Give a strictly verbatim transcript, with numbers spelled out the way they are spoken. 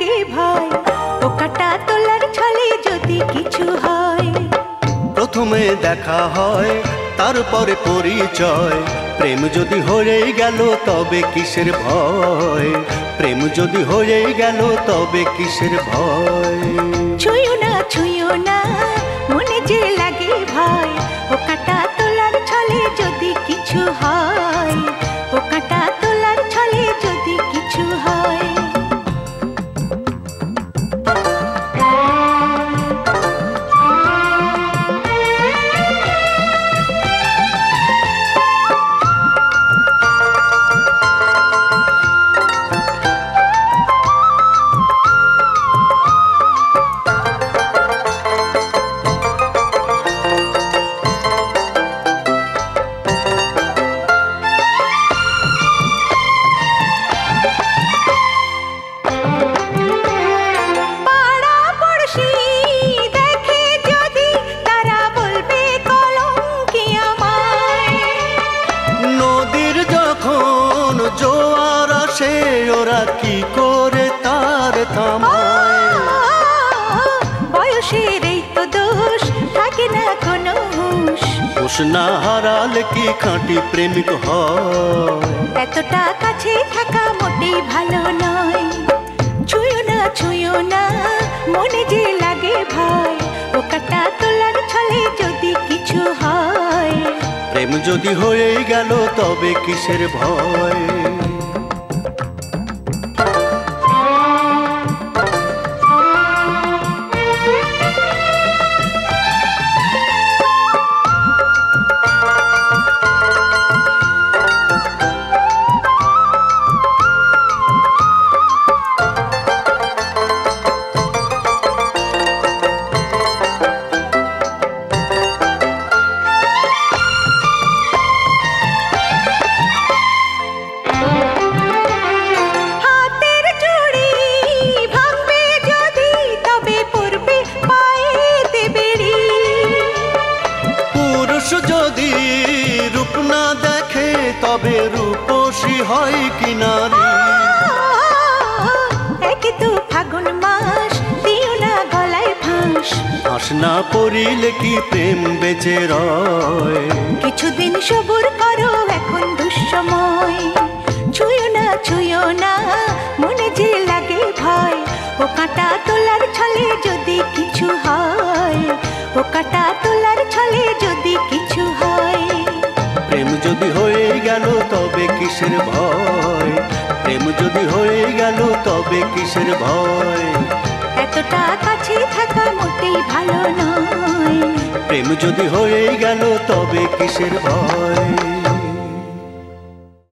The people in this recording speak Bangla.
লাগে ভয় পোকাটা তোলার ছলে যদি কিছু হয়। প্রথমে দেখা হয় তারপরে পরিচয়, প্রেম যদি হয়েই গেল তবে কিসের ভয়, প্রেম যদি হয়েই গেল তবে কিসের ভয়। ছুঁয়ো না ছুঁয়ো না মনে যে লাগে ভয় পোকাটা তোলার ছলে যদি কিছু হয়, পোকাটা তোলার ছলে যদি কিছু হয়। জোয়ার আসে ওরা কি করে তার থামায়, বয়সের এই তো দোষ থাকে না কোনো হুঁশ, হুঁশ না হারালে কি খাঁটি প্রেমিক হয়। এতটা কাছে থাকা মোটেই ভালো নয়, ছুঁয়ো না ছুঁয়ো না মনে যে লাগে ভয় পোকাটা তোলার ছলে যদি কিছু হয়। প্রেম যদি হয়েই গেল তবে কিসের ভয়। যদি রূপ না দেখে তবে রূপসী হয় কি নারী। একে তো ফাগুন মাস দিও না গলায় ফাঁস, ফাঁস না পড়িলে কি প্রেম বেঁচে রয়। কিছুদিন সবুর করো এখন দুঃসময়, ছুঁয়ো না ছুঁয়ো না মনে যে লাগে ভয় পোকাটা তোলার ছলে যদি কিছু হয়, পোকাটা তোলার ছলে যদি কিছু হয়। প্রেম যদি হয়ে গেল তবে কিসের ভয়, প্রেম যদি হয়ে গেল তবে কিসের ভয়। এতটা কাছে থাকা মোটেই ভালো নয়, প্রেম যদি হয়ে গেল তবে কিসের ভয়।